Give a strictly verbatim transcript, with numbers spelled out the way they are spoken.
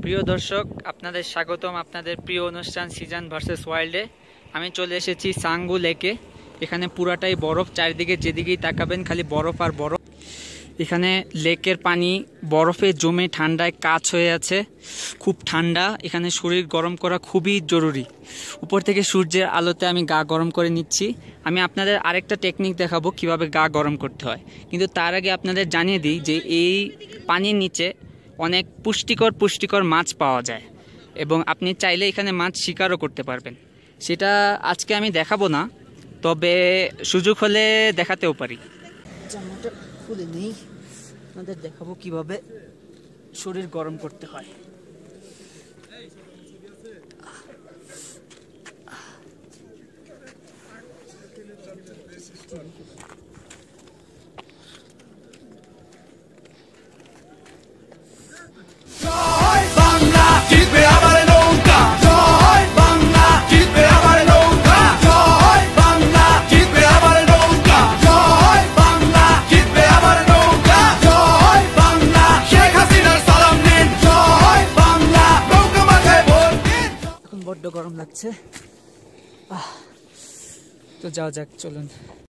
প্রিয় দর্শক, আপনাদের স্বাগতম আপনাদের প্রিয় অনুষ্ঠান সিজন ভার্সেস ওয়াইল্ডে। আমি চলে এসেছি সাঙ্গু লেকে। এখানে পুরাটাই বরফ, চারিদিকে যেদিকেই তাকাবেন খালি বরফ আর বরফ। এখানে লেকের পানি বরফে জমে ঠান্ডায় কাচ হয়ে আছে, খুব ঠান্ডা। এখানে শরীর গরম করা খুবই জরুরি। উপর থেকে সূর্যের আলোতে আমি গা গরম করে নিচ্ছি। আমি আপনাদের আরেকটা টেকনিক দেখাবো কিভাবে গা গরম করতে হয়, কিন্তু তার আগে আপনাদের জানিয়ে দিই যে এই পানির নিচে অনেক পুষ্টিকর পুষ্টিকর মাছ পাওয়া যায় এবং আপনি চাইলে এখানে মাছ শিকারও করতে পারবেন। সেটা আজকে আমি দেখাবো না, তবে সুযোগ হলে দেখাতেও পারি। জামাটা খুলে নেই, আপনাদের দেখাবো কিভাবে শরীর গরম করতে হয়। বড্ড গরম লাগছে, তো যাও যাক, চলুন।